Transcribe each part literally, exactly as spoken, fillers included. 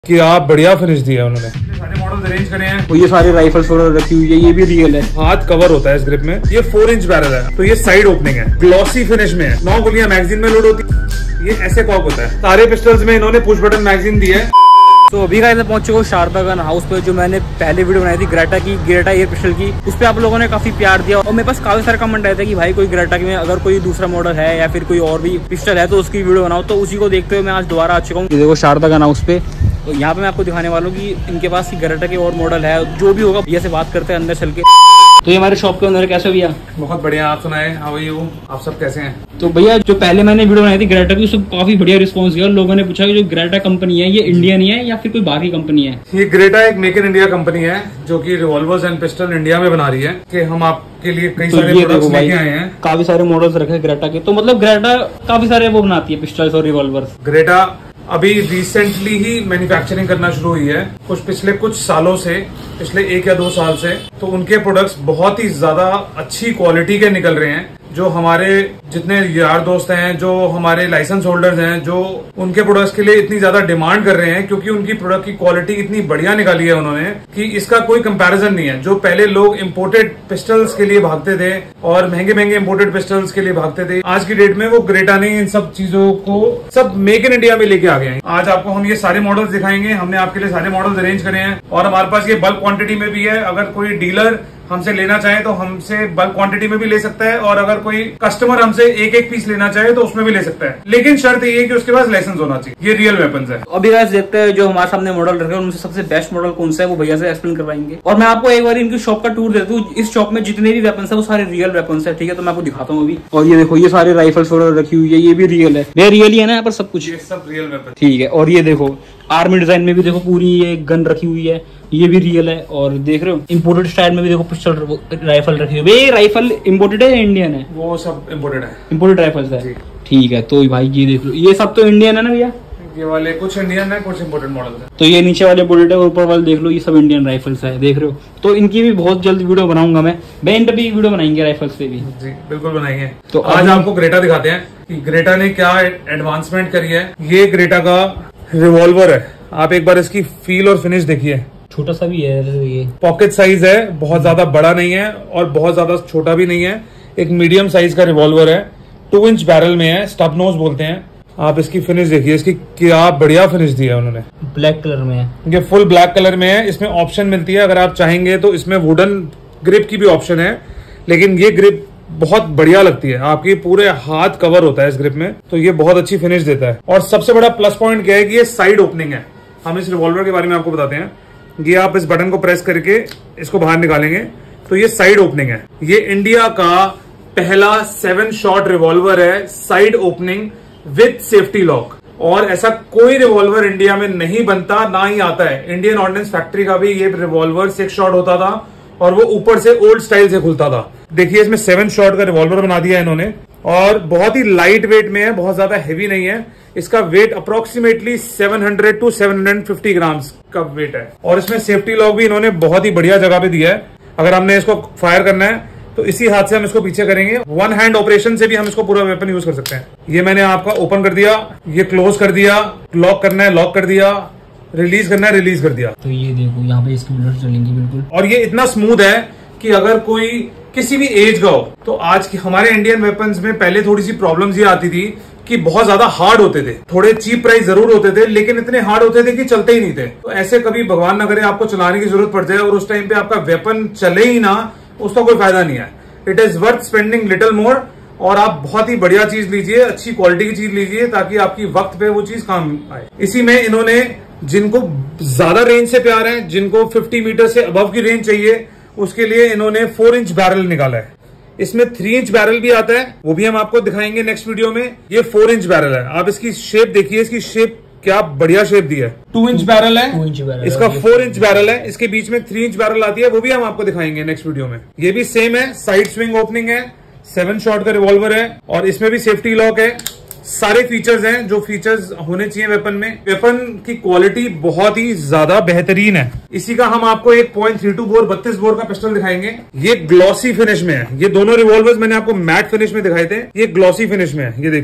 क्या बढ़िया फिनिश दिया उन्होंने। सारे मॉडल्स अरेंज करे हैं और ये सारे राइफल्स वगैरह रखी हुई है, ये भी रियल है। हाथ कवर होता है इस ग्रिप में। ये फोर इंच बैरल है, तो ये साइड ओपनिंग है, ग्लॉसी फिनिश में है, नौ गोलियां मैगजीन में लोड होती है। ये ऐसे कॉक होता है। सारे पिस्टल्स में इन्होंने पुश बटन मैगजीन दी है। तो अभी गाइस मैं पहुंच चुका हूँ शारदा गन हाउस पे, जो मैंने पहले वीडियो बनाई थी ग्रेटा की, ग्रेटा एयर पिस्टल की। उस पर आप लोगों ने काफी प्यार दिया और मेरे पास काफी सारे कमेंट आए थे कि भाई कोई ग्रेटा की में अगर कोई दूसरा मॉडल है या फिर कोई और भी पिस्टल है तो उसकी वीडियो बनाओ। तो उसी को देखते हुए मैं आज दोबारा आ चुका हूँ। देखो शारदा गन हाउस पे, तो यहाँ पे मैं आपको दिखाने वाला हूँ कि इनके पास ग्रेटा के और मॉडल है। जो भी होगा भैया से बात करते हैं अंदर चल के। तो ये हमारे शॉप के अंदर कैसे भैया? बहुत बढ़िया। आप सुनाए, हाउ आर यू? आप सब कैसे हैं? तो भैया जो पहले मैंने वीडियो बनाई थी ग्रेटा की, उसको काफी बढ़िया रिस्पांस दिया। लोगों ने पूछा कि जो ग्रेटा कंपनी है ये इंडियन ही है या फिर कोई बाहरी कंपनी है? ये ग्रेटा एक मेक इन इंडिया कंपनी है जो कि रिवॉल्वर्स एंड पिस्टल इंडिया में बना रही है। कि हम आपके लिए कई तो सारे प्रोडक्ट्स लेके आए हैं। काफी सारे मॉडल्स रखे ग्रेटा के। तो मतलब ग्रेटा काफी सारे वो बनाती है पिस्टल्स और रिवॉल्वर्स। ग्रेटा अभी रिसेंटली ही मैन्युफैक्चरिंग करना शुरू हुई है, कुछ पिछले कुछ सालों से, पिछले एक या दो साल से। तो उनके प्रोडक्ट्स बहुत ही ज्यादा अच्छी क्वालिटी के निकल रहे हैं। जो हमारे जितने यार दोस्त हैं, जो हमारे लाइसेंस होल्डर्स हैं, जो उनके प्रोडक्ट्स के लिए इतनी ज्यादा डिमांड कर रहे हैं, क्योंकि उनकी प्रोडक्ट की क्वालिटी इतनी बढ़िया निकाली है उन्होंने कि इसका कोई कंपैरिजन नहीं है। जो पहले लोग इंपोर्टेड पिस्टल्स के लिए भागते थे और महंगे महंगे इंपोर्टेड पिस्टल्स के लिए भागते थे, आज की डेट में वो ग्रेटा ने इन सब चीजों को सब मेक इन इंडिया में लेके आ गए हैं। आज आपको हम ये सारे मॉडल्स दिखाएंगे। हमने आपके लिए सारे मॉडल्स अरेंज करे हैं और हमारे पास ये बल्क क्वांटिटी में भी है। अगर कोई डीलर हमसे लेना चाहे तो हमसे बल्क क्वांटिटी में भी ले सकता है, और अगर कोई कस्टमर हमसे एक एक पीस लेना चाहे तो उसमें भी ले सकता है। लेकिन शर्त ये है कि उसके पास लाइसेंस होना चाहिए। ये रियल वेपन्स है। अभी गाइस देखते हैं जो हमारे सामने मॉडल रखे हैं उनमें सबसे बेस्ट मॉडल कौन सा है, वो भैया से एक्सप्लेन करवाएंगे। और मैं आपको एक बार इनकी शॉप का टूर देता हूँ। इस शॉप में जितने भी वेपन्स है वो सारे रियल वेपन्स है, ठीक है? तो मैं आपको दिखाता हूँ अभी। और ये देखो, ये सारे राइफल्स वगैरह रखी हुई है, ये भी रियल है। ये रियल ही है ना यहाँ पर सब कुछ? ये सब रियल वेपन, ठीक है। और ये देखो आर्मी डिजाइन में भी देखो पूरी ये गन रखी हुई है, ये भी रियल है। और देख रहे हो इम्पोर्टेड स्टाइल में भी देखो पिस्टल राइफल रखी हुई है। ये राइफल इम्पोर्टेड है या इंडियन है? वो सब इम्पोर्टेड है। इम्पोर्टेड राइफल्स है, ठीक है। तो भाई ये देख लो, ये सब तो इंडियन है ना भैया? ये वाले कुछ इंडियन है, कुछ इम्पोर्टेड मॉडल है। तो ये नीचे वाले बुलेट है और ऊपर वाले देख लो, ये सब इंडियन राइफल्स है, देख रहे हो? तो इनकी भी बहुत जल्द वीडियो बनाऊंगा मैं। मैं इन पे भी वीडियो बनाएंगे राइफल्स पे भी। जी बिल्कुल बनाएंगे। तो आज आपको ग्रेटा दिखाते हैं कि ग्रेटा ने क्या एडवांसमेंट करी है। ये ग्रेटा का रिवॉल्वर है। आप एक बार इसकी फील और फिनिश देखिए। छोटा सा भी है, ये पॉकेट साइज है, बहुत ज्यादा बड़ा नहीं है और बहुत ज्यादा छोटा भी नहीं है। एक मीडियम साइज का रिवॉल्वर है, टू इंच बैरल में है, स्टब नोज बोलते हैं। आप इसकी फिनिश देखिए, इसकी क्या बढ़िया फिनिश दी है उन्होंने। ब्लैक कलर में है, ये फुल ब्लैक कलर में है। इसमें ऑप्शन मिलती है, अगर आप चाहेंगे तो इसमें वुडन ग्रिप की भी ऑप्शन है, लेकिन ये ग्रिप बहुत बढ़िया लगती है। आपकी पूरे हाथ कवर होता है इस ग्रिप में, तो ये बहुत अच्छी फिनिश देता है। और सबसे बड़ा प्लस पॉइंट क्या है कि ये साइड ओपनिंग है। हम इस रिवॉल्वर के बारे में आपको बताते हैं। ये आप इस बटन को प्रेस करके इसको बाहर निकालेंगे तो ये साइड ओपनिंग है। ये इंडिया का पहला सेवन शॉट रिवॉल्वर है, side opening with safety lock. और ऐसा कोई रिवॉल्वर इंडिया में नहीं बनता, ना ही आता है। इंडियन ऑर्डिनेंस फैक्ट्री का भी ये रिवॉल्वर सिक्स शॉट होता था और वो ऊपर से ओल्ड स्टाइल से खुलता था। देखिए इसमें सेवन शॉट का रिवॉल्वर बना दिया है इन्होंने, और बहुत ही लाइट वेट में है, बहुत ज्यादा हैवी नहीं है। इसका weight approximately seven hundred to seven fifty grams का वेट है। और इसमें सेफ्टी लॉक भी इन्होंने बहुत ही बढ़िया जगह पे दिया है। अगर हमने इसको फायर करना है तो इसी हाथ से हम इसको पीछे करेंगे। वन हैंड ऑपरेशन से भी हम इसको पूरा वेपन यूज कर सकते हैं। ये मैंने आपका ओपन कर दिया, ये क्लोज कर दिया, लॉक करना है लॉक कर दिया, रिलीज करना है रिलीज कर दिया। तो ये देखो यहाँ पे इसकी बुलेट चलेंगी बिल्कुल। और ये इतना स्मूथ है कि अगर कोई किसी भी एज का हो, तो आज की हमारे इंडियन वेपन्स में पहले थोड़ी सी प्रॉब्लम्स ये आती थी कि बहुत ज्यादा हार्ड होते थे। थोड़े चीप प्राइस जरूर होते थे, लेकिन इतने हार्ड होते थे कि चलते ही नहीं थे। तो ऐसे कभी भगवान न करे आपको चलाने की जरूरत पड़ जाए और उस टाइम पे आपका वेपन चले ही ना, उसका कोई फायदा नहीं है। It is worth spending little more. और आप बहुत ही बढ़िया चीज लीजिए, अच्छी क्वालिटी की चीज लीजिए, ताकि आपकी वक्त पे वो चीज काम आए। इसी में इन्होंने जिनको ज्यादा रेंज से प्यार है, जिनको फिफ्टी मीटर से अबव की रेंज चाहिए, उसके लिए इन्होंने फोर इंच बैरल निकाला है। इसमें थ्री इंच बैरल भी आता है, वो भी हम आपको दिखाएंगे नेक्स्ट वीडियो में। ये फोर इंच बैरल है। आप इसकी शेप देखिए, इसकी शेप क्या बढ़िया शेप दी है। टू इंच बैरल है, टू इंच बैरल इसका फोर इंच बैरल है। इसके बीच में थ्री इंच बैरल आती है, वो भी हम आपको दिखाएंगे नेक्स्ट वीडियो में। ये भी सेम है, साइड स्विंग ओपनिंग है, सेवन शॉट का रिवॉल्वर है और इसमें भी सेफ्टी लॉक है। सारे फीचर्स हैं जो फीचर्स होने चाहिए वेपन में। वेपन की क्वालिटी बहुत ही ज्यादा बेहतरीन है। इसी का हम आपको एक पॉइंट थ्री टू बोर बत्तीस बोर का पिस्टल दिखाएंगे। ये ग्लॉसी फिनिश में है। ये दोनों रिवॉल्वर्स मैंने आपको मैट फिनिश में दिखाए थे, ये ग्लॉसी फिनिश में है। ये देखिए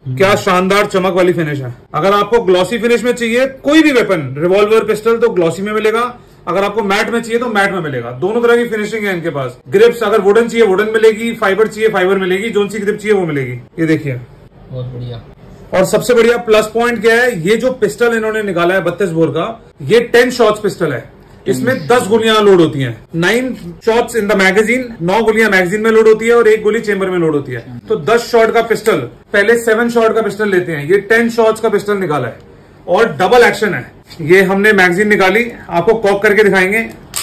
क्या शानदार चमक वाली फिनिश है। अगर आपको ग्लॉसी फिनिश में चाहिए कोई भी वेपन, रिवॉल्वर, पिस्टल, तो ग्लॉसी में मिलेगा। अगर आपको मैट में चाहिए तो मैट में मिलेगा। दोनों तरह की फिनिशिंग है इनके पास। ग्रिप्स अगर वुडन चाहिए वुडन मिलेगी, फाइबर चाहिए फाइबर मिलेगी, जोन सी ग्रिप चाहिए वो मिलेगी। ये देखिए, बहुत बढ़िया। और सबसे बढ़िया प्लस पॉइंट क्या है, ये जो पिस्टल इन्होंने निकाला है बत्तीस बोर का, ये टेन शॉट्स पिस्टल है। इसमें दस गोलियां लोड होती हैं। Nine shots in the magazine, नौ गोलियां मैगजीन में लोड होती है और एक गोली चेंबर में लोड होती है। तो दस शॉट का पिस्टल, पहले सेवन शॉट का पिस्टल लेते हैं, ये टेन शॉट्स का पिस्टल निकाला है और डबल एक्शन है। ये हमने मैगजीन निकाली, आपको कॉक करके दिखाएंगे।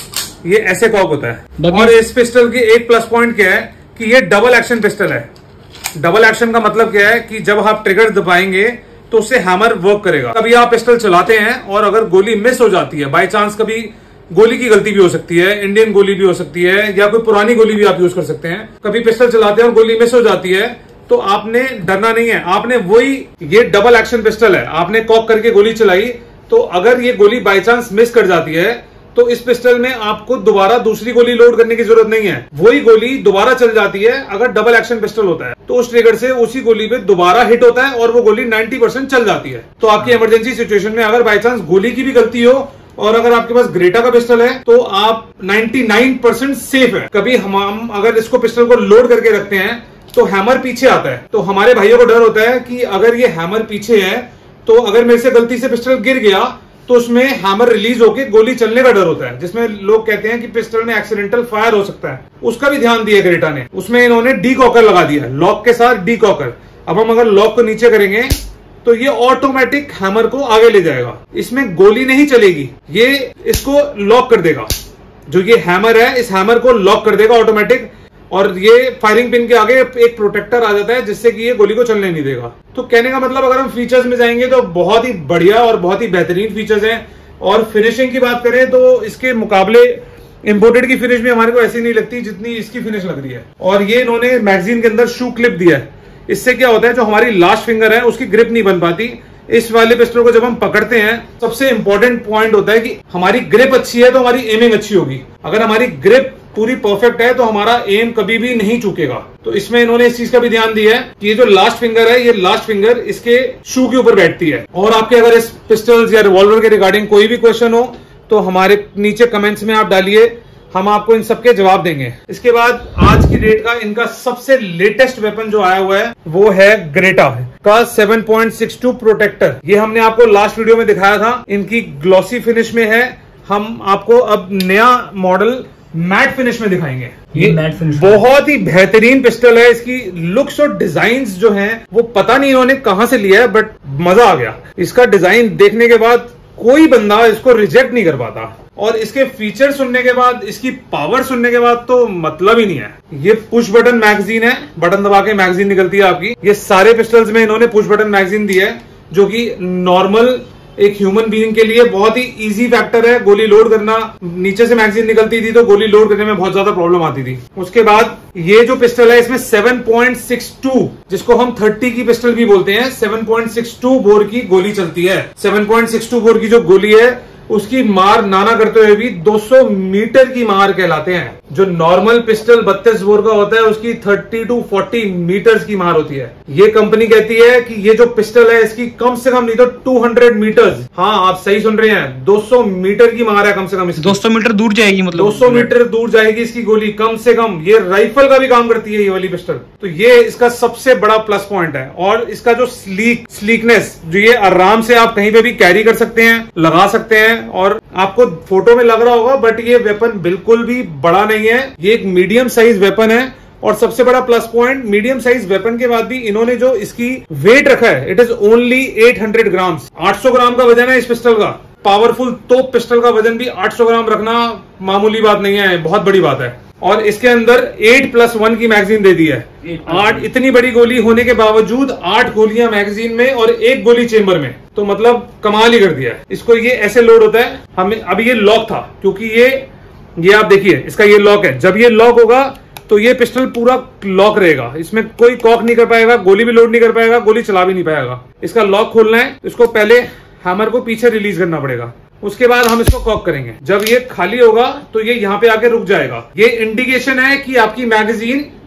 ये ऐसे कॉक होता है। और इस पिस्टल की एक प्लस पॉइंट क्या है कि ये डबल एक्शन पिस्टल है। डबल एक्शन का मतलब क्या है कि जब आप ट्रिगर दबाएंगे तो उससे हैमर वर्क करेगा। कभी आप पिस्टल चलाते हैं और अगर गोली मिस हो जाती है, बाय चांस कभी गोली की गलती भी हो सकती है, इंडियन गोली भी हो सकती है या कोई पुरानी गोली भी आप यूज कर सकते हैं। कभी पिस्टल चलाते हैं और गोली मिस हो जाती है तो आपने डरना नहीं है। आपने वही, ये डबल एक्शन पिस्टल है, आपने कॉक करके गोली चलाई तो अगर ये गोली बाय चांस मिस कर जाती है तो इस पिस्टल में आपको दोबारा दूसरी गोली लोड करने की जरूरत नहीं है। वही गोली दोबारा चल जाती है अगर डबल एक्शन पिस्टल होता है। तो उस ट्रिगर से उसी गोली पे दोबारा हिट होता है और वो गोली नब्बे परसेंट चल जाती है। तो आपकी इमरजेंसी सिचुएशन में अगर बाय चांस गोली की भी गलती हो और अगर आपके पास ग्रेटा का पिस्टल है तो आप निन्यानवे परसेंट सेफ है। कभी हम, हम अगर इसको पिस्टल को लोड करके रखते हैं तो हैमर पीछे आता है। तो हमारे भाइयों को डर होता है कि अगर ये हैमर पीछे है तो अगर मेरे से गलती से पिस्टल गिर गया तो उसमें हैमर रिलीज होकर गोली चलने का डर होता है, जिसमें लोग कहते हैं कि पिस्टल में एक्सीडेंटल फायर हो सकता है। उसका भी ध्यान दिया ग्रेटा ने, उसमें इन्होंने डी कॉकर लगा दिया, लॉक के साथ डी कॉकर। अब हम अगर लॉक को नीचे करेंगे तो ये ऑटोमेटिक हैमर को आगे ले जाएगा। इसमें गोली नहीं चलेगी, ये इसको लॉक कर देगा। जो ये हैमर है इस हैमर को लॉक कर देगा ऑटोमेटिक, और ये फायरिंग पिन के आगे एक प्रोटेक्टर आ जाता है जिससे कि ये गोली को चलने नहीं देगा। तो कहने का मतलब अगर हम फीचर्स में जाएंगे तो बहुत ही बढ़िया और बहुत ही बेहतरीन फीचर्स हैं। और फिनिशिंग की बात करें तो इसके मुकाबले इंपोर्टेड की फिनिश भी हमारे को ऐसी नहीं लगती जितनी इसकी फिनिश लग रही है। और ये इन्होंने मैगजीन के अंदर शू क्लिप दिया है। इससे क्या होता है, जो हमारी लास्ट फिंगर है उसकी ग्रिप नहीं बन पाती। इस वाले पिस्टल को जब हम पकड़ते हैं, सबसे इंपॉर्टेंट पॉइंट होता है कि हमारी ग्रिप अच्छी है तो हमारी एमिंग अच्छी होगी। अगर हमारी ग्रिप पूरी परफेक्ट है तो हमारा एम कभी भी नहीं चूकेगा। तो इसमें इन्होंने इस चीज का भी ध्यान दिया है कि ये जो लास्ट फिंगर है, ये लास्ट फिंगर इसके शू के ऊपर बैठती है। और आपके अगर इस पिस्टल्स या रिवॉल्वर के रिगार्डिंग कोई भी क्वेश्चन हो तो हमारे नीचे कमेंट्स में आप डालिए, हम आपको इन सबके जवाब देंगे। इसके बाद आज की डेट का इनका सबसे लेटेस्ट वेपन जो आया हुआ है वो है ग्रेटा का seven point six two protector. ये हमने आपको लास्ट वीडियो में दिखाया था, इनकी ग्लॉसी फिनिश में है। हम आपको अब नया मॉडल मैट फिनिश में दिखाएंगे। ये मैट फिनिश बहुत ही बेहतरीन पिस्टल है। इसकी लुक्स और डिजाइन्स जो हैं वो पता नहीं इन्होंने कहां से लिया है, बट मजा आ गया। इसका डिजाइन देखने के बाद कोई बंदा इसको रिजेक्ट नहीं कर पाता, और इसके फीचर सुनने के बाद, इसकी पावर सुनने के बाद तो मतलब ही नहीं है। ये पुश बटन मैगजीन है, बटन दबा के मैगजीन निकलती है आपकी। ये सारे पिस्टल्स में इन्होंने पुश बटन मैगजीन दी है, जो कि नॉर्मल एक ह्यूमन बीइंग के लिए बहुत ही इजी फैक्टर है। गोली लोड करना, नीचे से मैगजीन निकलती थी तो गोली लोड करने में बहुत ज्यादा प्रॉब्लम आती थी। उसके बाद ये जो पिस्टल है इसमें सेवन पॉइंट सिक्स टू, जिसको हम तीस की पिस्टल भी बोलते हैं, seven point six two bore की गोली चलती है। Seven point six two bore की जो गोली है उसकी मार नाना करते हुए भी दो सौ मीटर की मार कहलाते हैं। जो नॉर्मल पिस्टल बत्तीस बोर का होता है उसकी तीस टू चालीस मीटर्स की मार होती है। ये कंपनी कहती है कि ये जो पिस्टल है इसकी कम से कम नहीं तो दो सौ मीटर्स, हाँ आप सही सुन रहे हैं, दो सौ मीटर की मार है कम से कम। दो सौ मीटर दूर जाएगी, मतलब दो सौ मीटर दूर जाएगी इसकी गोली कम से कम। ये राइफल का भी काम करती है ये वाली पिस्टल। तो ये इसका सबसे बड़ा प्लस पॉइंट है। और इसका जो स्लीक स्लीकनेस, जो ये आराम से आप कहीं पे भी कैरी कर सकते हैं, लगा सकते हैं। और आपको फोटो में लग रहा होगा बट ये वेपन बिल्कुल भी बड़ा नहीं है, ये एक मीडियम साइज वेपन है। और सबसे बड़ा plus point, medium size weapon के बाद भी इन्होंने जो इसकी वेट रखा है, इट इज ओनली आठ सौ ग्राम्स। आठ सौ ग्राम का वजन है इस पिस्टल का। पावरफुल तोप पिस्टल का वजन भी आठ सौ ग्राम रखना मामूली बात नहीं है, बहुत बड़ी बात है। और इसके अंदर आठ प्लस वन की मैगजीन दे दी है। आठ, इतनी बड़ी गोली होने के बावजूद आठ गोलियां मैगजीन में और एक गोली चेंबर में, तो मतलब कमाल ही कर दिया है। इसको ये ऐसे लोड होता है, हमें अभी ये लॉक था क्योंकि ये ये आप देखिए इसका ये लॉक है। जब ये लॉक होगा तो ये पिस्टल पूरा लॉक रहेगा, इसमें कोई कॉक नहीं कर पाएगा, गोली भी लोड नहीं कर पाएगा, गोली चला भी नहीं पाएगा। इसका लॉक खोलना है, इसको पहले हैमर को पीछे रिलीज करना पड़ेगा, उसके बाद हम इसको कॉक करेंगे। जब ये खाली होगा तो ये यहाँ पे आके रुक जाएगा। ये इंडिकेशन है कि आपकी मैगजीन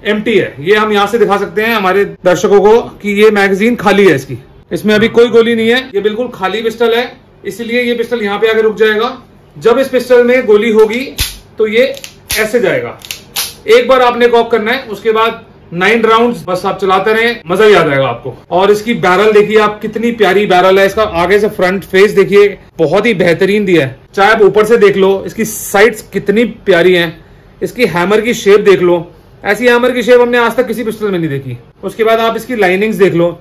एम्प्टी है। ये हम यहाँ से दिखा सकते हैं हमारे दर्शकों को कि ये मैगजीन खाली है इसकी, इसमें अभी कोई गोली नहीं है, ये बिल्कुल खाली पिस्टल है, इसलिए ये पिस्टल यहाँ पे आके रुक जाएगा। जब इस पिस्टल में गोली होगी तो ये ऐसे जाएगा। एक बार आपने कॉक करना है, उसके बाद नाइन राउंड्स बस आप चलाते रहें, मजा ही आ जाएगा आपको। और इसकी बैरल देखिए आप, कितनी प्यारी बैरल है। इसका आगे से फ्रंट फेस देखिए, बहुत ही बेहतरीन दिया है। चाहे आप ऊपर से देख लो, इसकी साइड्स कितनी प्यारी हैं। इसकी हैमर की शेप देख लो, ऐसी हैमर की शेप हमने आज तक किसी पिस्टल में नहीं देखी। उसके बाद आप इसकी लाइनिंग्स देख लो,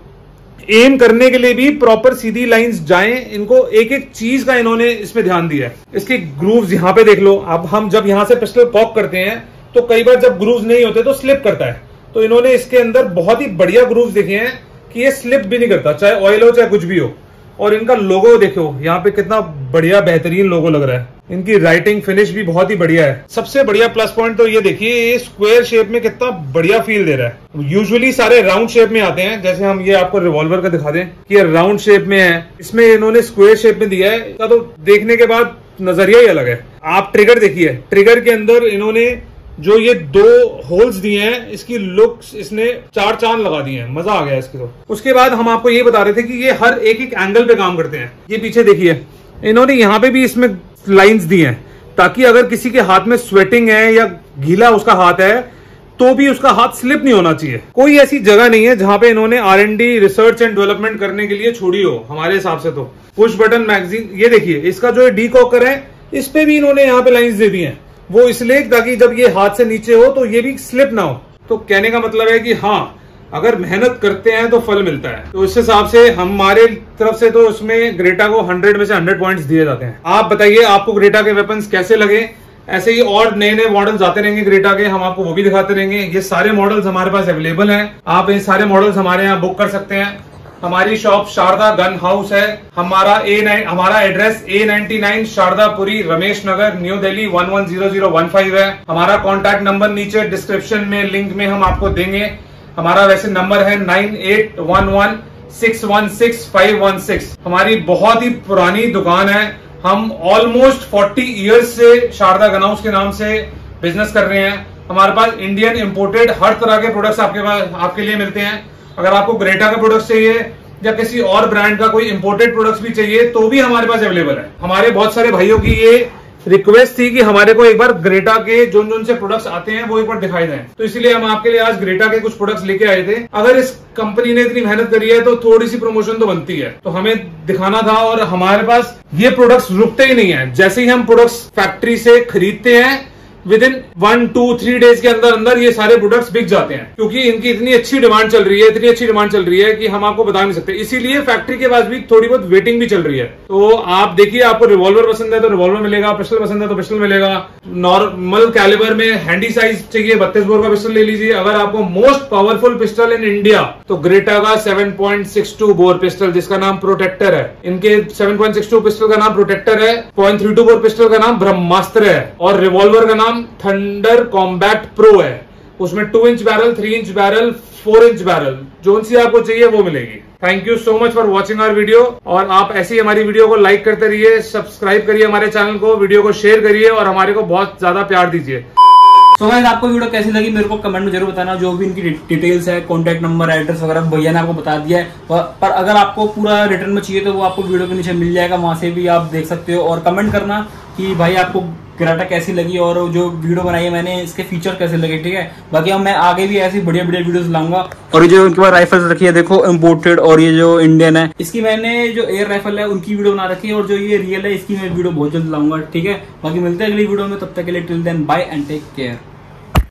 एम करने के लिए भी प्रॉपर सीधी लाइंस जाएं, इनको एक एक चीज का इन्होंने इसमें ध्यान दिया है। इसके ग्रूव्स यहाँ पे देख लो। अब हम जब यहाँ से पिस्टल कॉक करते हैं तो कई बार जब ग्रूव्स नहीं होते तो स्लिप करता है, तो इन्होंने इसके अंदर बहुत ही बढ़िया ग्रूव्स देखे हैं कि ये स्लिप भी नहीं करता, चाहे ऑयल हो चाहे कुछ भी हो। और इनका लोगो देखो यहाँ पे, कितना बढ़िया बेहतरीन लोगो लग रहा है। इनकी राइटिंग फिनिश भी बहुत ही बढ़िया है। सबसे बढ़िया प्लस पॉइंट तो ये देखिए, ये स्क्वायर शेप में कितना बढ़िया फील दे रहा है। यूजुअली सारे राउंड शेप में आते हैं, जैसे हम ये आपको रिवॉल्वर का दिखा दें कि ये राउंड शेप में है, इसमें इन्होंने स्क्वायर शेप में दिया है। तो देखने के बाद नजरिया ही अलग है। आप ट्रिगर देखिए, ट्रिगर के अंदर इन्होंने जो ये दो होल्स दिए हैं, इसकी लुक्स इसने चार चांद लगा दिए हैं, मजा आ गया इसके। तो उसके बाद हम आपको ये बता रहे थे कि ये हर एक एक एंगल पे काम करते हैं। ये पीछे देखिए, इन्होंने यहाँ पे भी इसमें लाइंस दी हैं, ताकि अगर किसी के हाथ में स्वेटिंग है या गीला उसका हाथ है तो भी उसका हाथ स्लिप नहीं होना चाहिए। कोई ऐसी जगह नहीं है जहां पे इन्होंने R and D research and development करने के लिए छोड़ी हो, हमारे हिसाब से। तो पुश बटन मैगजीन, ये देखिए इसका जो डी कॉकर है, इस पे भी इन्होंने यहाँ पे लाइंस दे दी हैं, वो इसलिए ताकि जब ये हाथ से नीचे हो तो ये भी स्लिप ना हो। तो कहने का मतलब है कि हाँ, अगर मेहनत करते हैं तो फल मिलता है। तो इस हिसाब से हमारे तरफ से तो उसमें ग्रेटा को हंड्रेड में से हंड्रेड पॉइंट्स दिए जाते हैं। आप बताइए आपको ग्रेटा के वेपन्स कैसे लगे। ऐसे ही और नए नए मॉडल्स आते रहेंगे ग्रेटा के, हम आपको वो भी दिखाते रहेंगे। ये सारे मॉडल्स हमारे पास अवेलेबल हैं, आप ये सारे मॉडल्स हमारे यहाँ बुक कर सकते हैं। हमारी शॉप शारदा गन हाउस है। हमारा ए नाइन हमारा address A ninety nine Shardapuri Ramesh Nagar New Delhi one one zero zero one five है। हमारा कॉन्टैक्ट नंबर नीचे डिस्क्रिप्शन में लिंक में हम आपको देंगे। हमारा वैसे नंबर है nine eight one one six one six five one six. हमारी बहुत ही पुरानी दुकान है, हम ऑलमोस्ट फोर्टी इयर्स से शारदा गन हाउस के नाम से बिजनेस कर रहे हैं। हमारे पास इंडियन इंपोर्टेड हर तरह के प्रोडक्ट्स आपके पास आपके लिए मिलते हैं। अगर आपको ग्रेटा का प्रोडक्ट चाहिए या किसी और ब्रांड का कोई इंपोर्टेड प्रोडक्ट्स भी चाहिए तो भी हमारे पास अवेलेबल है। हमारे बहुत सारे भाइयों की ये रिक्वेस्ट थी कि हमारे को एक बार ग्रेटा के जो जो से प्रोडक्ट्स आते हैं वो एक बार दिखाई दें, तो इसलिए हम आपके लिए आज ग्रेटा के कुछ प्रोडक्ट्स लेके आए थे। अगर इस कंपनी ने इतनी मेहनत करी है तो थोड़ी सी प्रमोशन तो बनती है, तो हमें दिखाना था। और हमारे पास ये प्रोडक्ट्स रुकते ही नहीं है, जैसे ही हम प्रोडक्ट्स फैक्ट्री से खरीदते हैं within one two three days के अंदर अंदर ये सारे प्रोडक्ट्स बिक जाते हैं, क्योंकि इनकी इतनी अच्छी डिमांड चल रही है इतनी अच्छी डिमांड चल रही है कि हम आपको बता नहीं सकते। इसीलिए फैक्ट्री के पास भी थोड़ी बहुत वेटिंग भी चल रही है। तो आप देखिए, आपको रिवॉल्वर पसंद है तो रिवॉल्वर मिलेगा, पिस्टल पसंद है तो पिस्टल मिलेगा। नॉर्मल कैलिबर में हैंडी साइज चाहिए बत्तीस बोर का पिस्टल ले लीजिए। अगर आपको most powerful pistol in India तो ग्रेटा का seven point six two bore pistol जिसका नाम प्रोटेक्टर है, इनके seven point six two pistol का नाम प्रोटेक्टर है, point three two bore pistol का नाम ब्रह्मास्त्र है और रिवॉल्वर का नाम थंडर कॉम्बैक्ट प्रो है। उसमें two inch barrel, three inch barrel, four inch barrel, जो सी आपको चाहिए वो मिलेगी। Thank you so much for watching our video. और आप ऐसी हमारी वीडियो को लाइक करते रहिए, सब्सक्राइब करिए हमारे चैनल को, वीडियो को शेयर करिए और हमारे को बहुत ज्यादा प्यार दीजिए। तो गाइस आपको वीडियो कैसी लगी मेरे को कमेंट में जरूर बताना। जो भी इनकी डिटेल्स है, कॉन्टैक्ट नंबर, एड्रेस वगैरह भैया ने आपको बता दिया है, पर अगर आपको पूरा रिटर्न में चाहिए तो वो आपको वीडियो के नीचे मिल जाएगा, वहां से भी आप देख सकते हो। और कमेंट करना कि भाई आपको ग्रेटा कैसी लगी और जो वीडियो बनाई है मैंने इसके फीचर कैसे लगे, ठीक है। बाकी हम मैं आगे भी ऐसी बढ़िया बढ़िया वीडियोस लाऊंगा। और ये जो उनके पास राइफल्स रखी है देखो इम्पोर्टेड, और ये जो इंडियन है इसकी मैंने जो एयर राइफल है उनकी वीडियो बना रखी है, और जो ये रियल है इसकी मैं वीडियो बहुत जल्द लाऊंगा, ठीक है। बाकी मिलते हैं अगली वीडियो में, तब तक के लिए till then bye and take care.